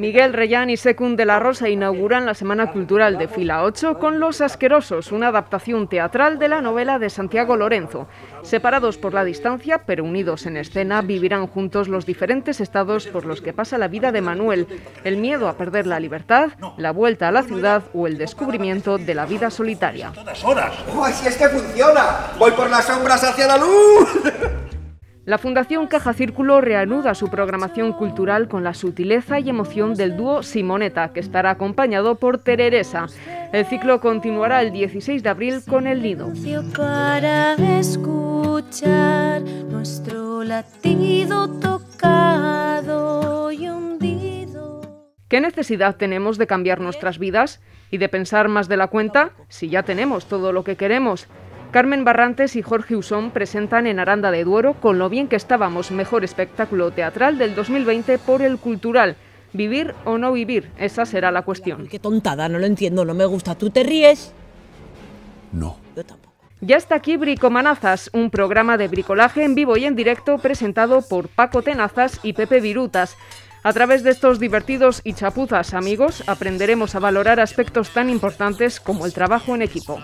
Miguel Reyán y Secund de la Rosa inauguran la Semana Cultural de Fila 8 con Los Asquerosos, una adaptación teatral de la novela de Santiago Lorenzo. Separados por la distancia, pero unidos en escena, vivirán juntos los diferentes estados por los que pasa la vida de Manuel: el miedo a perder la libertad, la vuelta a la ciudad o el descubrimiento de la vida solitaria. ¡Ay, si es que funciona! ¡Voy por las sombras hacia la luz! La Fundación Caja Círculo reanuda su programación cultural con la sutileza y emoción del dúo Simonetta, que estará acompañado por Tereresa. El ciclo continuará el 16 de abril con El Nido. Para escuchar nuestro latido tocado y hundido. ¿Qué necesidad tenemos de cambiar nuestras vidas y de pensar más de la cuenta si ya tenemos todo lo que queremos? Carmen Barrantes y Jorge Usón presentan en Aranda de Duero Con lo bien que estábamos, mejor espectáculo teatral del 2020 por El Cultural. ¿Vivir o no vivir? Esa será la cuestión. Qué tontada, no lo entiendo, no me gusta. ¿Tú te ríes? No. Yo tampoco. Ya está aquí Bricomanazas, un programa de bricolaje en vivo y en directo presentado por Paco Tenazas y Pepe Virutas. A través de estos divertidos y chapuzas amigos aprenderemos a valorar aspectos tan importantes como el trabajo en equipo.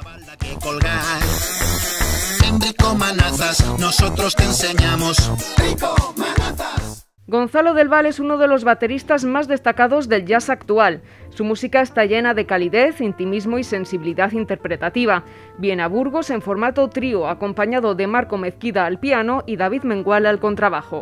En Bricomanazas nosotros te enseñamos. Bricomanazas. Gonzalo del Val es uno de los bateristas más destacados del jazz actual. Su música está llena de calidez, intimismo y sensibilidad interpretativa. Viene a Burgos en formato trío, acompañado de Marco Mezquida al piano y David Mengual al contrabajo.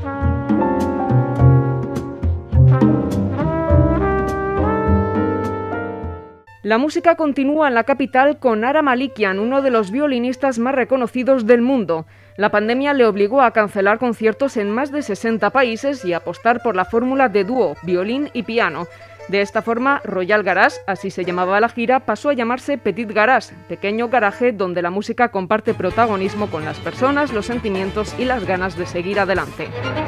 La música continúa en la capital con Ara Malikian, uno de los violinistas más reconocidos del mundo. La pandemia le obligó a cancelar conciertos en más de 60 países y a apostar por la fórmula de dúo, violín y piano. De esta forma, Royal Garage, así se llamaba la gira, pasó a llamarse Petit Garage, pequeño garaje donde la música comparte protagonismo con las personas, los sentimientos y las ganas de seguir adelante.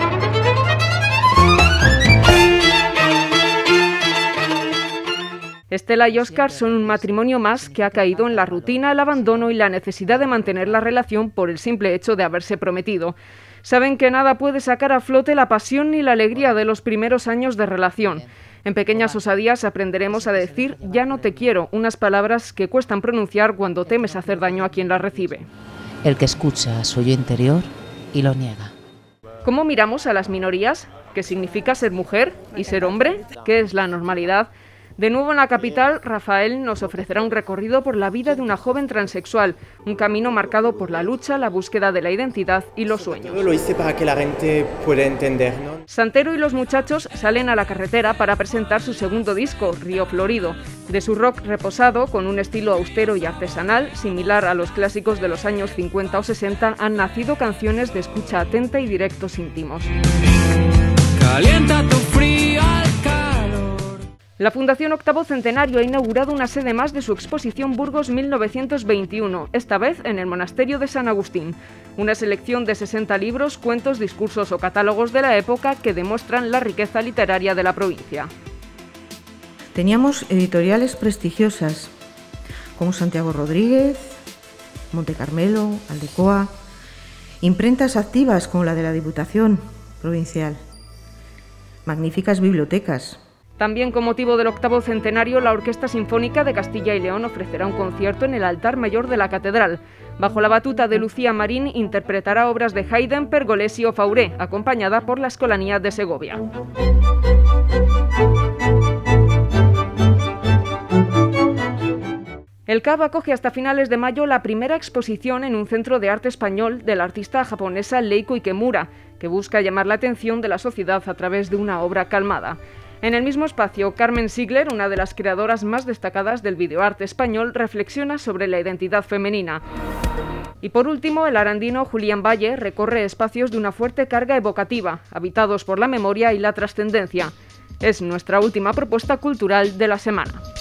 Estela y Óscar son un matrimonio más que ha caído en la rutina, el abandono y la necesidad de mantener la relación por el simple hecho de haberse prometido. Saben que nada puede sacar a flote la pasión ni la alegría de los primeros años de relación. En pequeñas osadías aprenderemos a decir «ya no te quiero», unas palabras que cuestan pronunciar cuando temes hacer daño a quien las recibe. El que escucha a su yo interior y lo niega. ¿Cómo miramos a las minorías? ¿Qué significa ser mujer y ser hombre? ¿Qué es la normalidad? De nuevo en la capital, Rafael nos ofrecerá un recorrido por la vida de una joven transexual, un camino marcado por la lucha, la búsqueda de la identidad y los sueños. Lo hice para que la gente pueda entender, ¿no? Santero y los muchachos salen a la carretera para presentar su segundo disco, Río Florido. De su rock reposado, con un estilo austero y artesanal, similar a los clásicos de los años 50 o 60, han nacido canciones de escucha atenta y directos íntimos. Calienta tu frío al calor. La Fundación Octavo Centenario ha inaugurado una sede más de su exposición Burgos 1921, esta vez en el Monasterio de San Agustín. Una selección de 60 libros, cuentos, discursos o catálogos de la época que demuestran la riqueza literaria de la provincia. Teníamos editoriales prestigiosas como Santiago Rodríguez, Monte Carmelo, Aldecoa, imprentas activas como la de la Diputación Provincial, magníficas bibliotecas. También con motivo del octavo centenario, la Orquesta Sinfónica de Castilla y León ofrecerá un concierto en el altar mayor de la catedral. Bajo la batuta de Lucía Marín interpretará obras de Haydn, Pergolesi o Fauré, acompañada por la Escolanía de Segovia. El CAB acoge hasta finales de mayo la primera exposición en un centro de arte español de la artista japonesa Leiko Ikemura, que busca llamar la atención de la sociedad a través de una obra calmada. En el mismo espacio, Carmen Sigler, una de las creadoras más destacadas del videoarte español, reflexiona sobre la identidad femenina. Y por último, el arandino Julián Valle recorre espacios de una fuerte carga evocativa, habitados por la memoria y la trascendencia. Es nuestra última propuesta cultural de la semana.